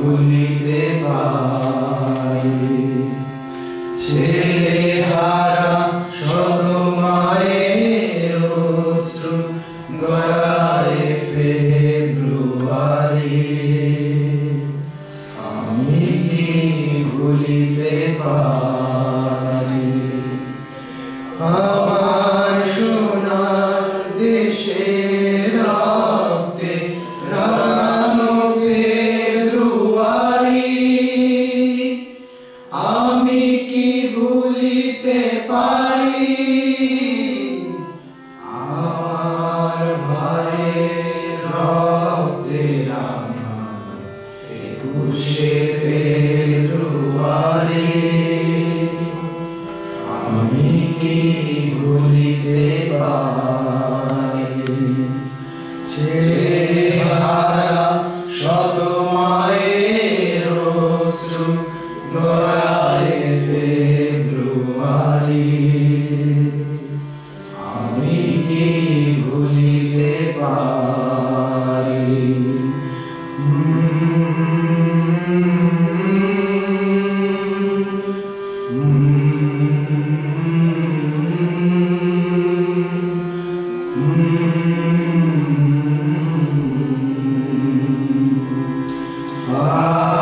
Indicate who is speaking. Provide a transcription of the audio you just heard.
Speaker 1: ভুলিতে পারি। ছেলে হারা শত মায়ের অশ্রু গড়ায় ফেব্রুয়ারি, আমি কি ভুলিতে পারি। আমার সোনার দেশের রক্তে রাঙানো ফেব্রুয়ারি, আমি কি ভুলিতে পারি। আমার ভাইয়ের রক্তে রাঙানো 21শে ফেব্রুয়ারি, আমি কি ভুলিতে পারি। ছেলে হারা শত মায়ের অশ্রু গড়ায় ফেব্রুয়ারি, আমি কি ভুলিতে পারি। Ah